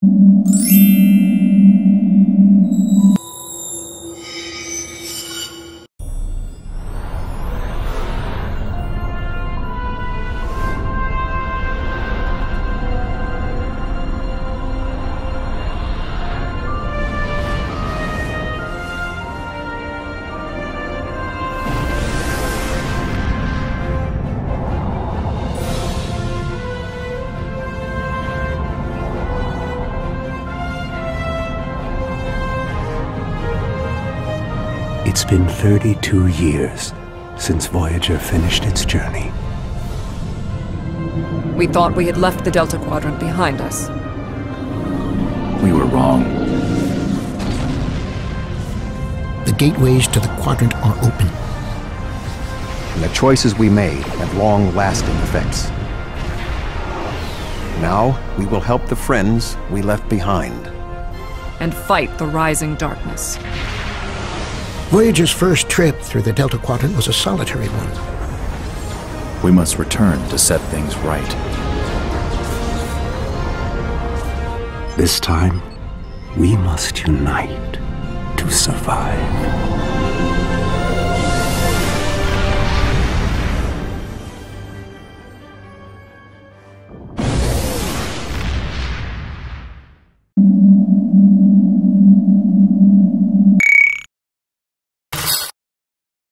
It's been 32 years since Voyager finished its journey. We thought we had left the Delta Quadrant behind us. We were wrong. The gateways to the Quadrant are open. And the choices we made have long-lasting effects. Now, we will help the friends we left behind. And fight the rising darkness. Voyager's first trip through the Delta Quadrant was a solitary one. We must return to set things right. This time, we must unite to survive.